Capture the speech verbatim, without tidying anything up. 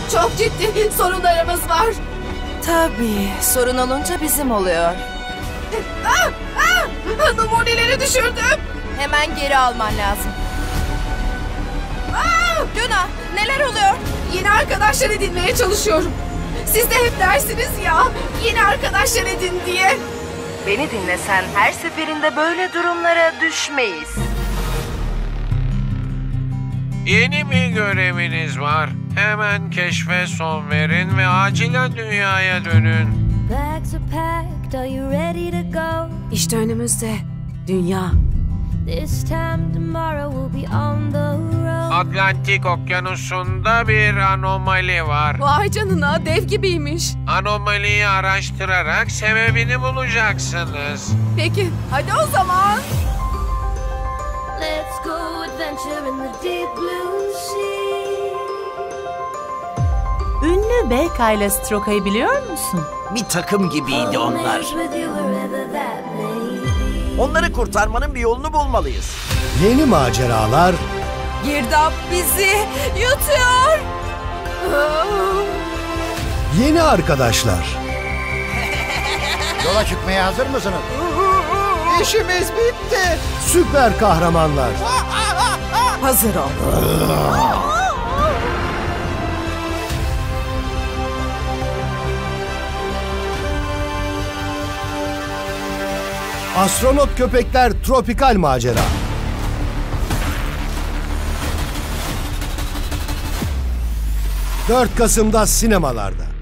Çok ciddi sorunlarımız var. Tabii, sorun olunca bizim oluyor. Ah, ah, numaraları düşürdüm. Hemen geri alman lazım. Ah, Luna, neler oluyor? yeni arkadaşlar edinmeye çalışıyorum. Siz de hep dersiniz ya, yeni arkadaşlar edin diye. Beni dinlesen her seferinde böyle durumlara düşmeyiz. Yeni bir göreviniz var. Hemen keşfe son verin ve acilen dünyaya dönün. Bags are packed, are you ready to go? İşte önümüzde dünya. This time tomorrow we'll be on the road. Atlantik Okyanusu'nda bir anomali var. Vay canına, dev gibiymiş. Anomaliyi araştırarak sebebini bulacaksınız. Peki, hadi o zaman. Let's go adventure in the deep blue sea. Ünlü Belka ile Stroka'yı biliyor musun? Bir takım gibiydi onlar. With you wherever that may be. Onları kurtarmanın bir yolunu bulmalıyız. Yeni maceralar, Girdap bizi yutuyor. yeni arkadaşlar. Yola çıkmaya hazır mısınız? İşimiz bitti. Süper kahramanlar. Hazır ol. Astronot köpekler tropikal macera. dört Kasım'da sinemalarda.